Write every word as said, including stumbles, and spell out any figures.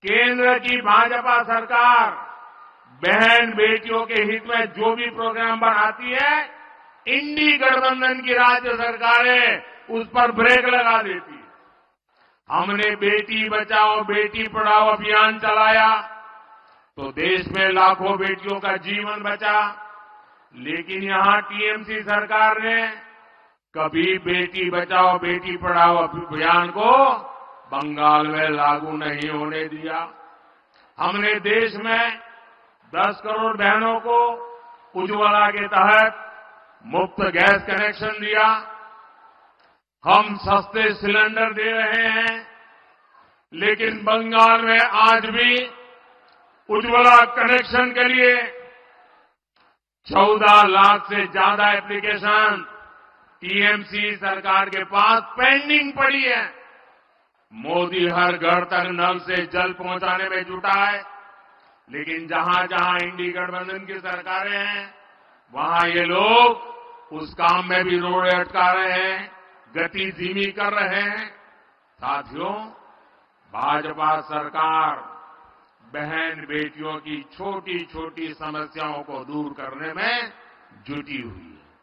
केंद्र की भाजपा सरकार बहन बेटियों के हित में जो भी प्रोग्राम बनाती है, इंडी गठबंधन की राज्य सरकारें उस पर ब्रेक लगा देती है। हमने बेटी बचाओ बेटी पढ़ाओ अभियान चलाया तो देश में लाखों बेटियों का जीवन बचा, लेकिन यहां टीएमसी सरकार ने कभी बेटी बचाओ बेटी पढ़ाओ अभियान को बंगाल में लागू नहीं होने दिया। हमने देश में दस करोड़ बहनों को उज्ज्वला के तहत मुफ्त गैस कनेक्शन दिया। हम सस्ते सिलेंडर दे रहे हैं, लेकिन बंगाल में आज भी उज्ज्वला कनेक्शन के लिए चौदह लाख से ज्यादा एप्लीकेशन टीएमसी सरकार के पास पेंडिंग पड़ी है। मोदी हर घर तक नल से जल पहुंचाने में जुटा है, लेकिन जहां जहां इंडी गठबंधन की सरकारें हैं वहां ये लोग उस काम में भी रोड़े अटका रहे हैं, गति धीमी कर रहे हैं। साथियों, भाजपा सरकार बहन बेटियों की छोटी छोटी समस्याओं को दूर करने में जुटी हुई है।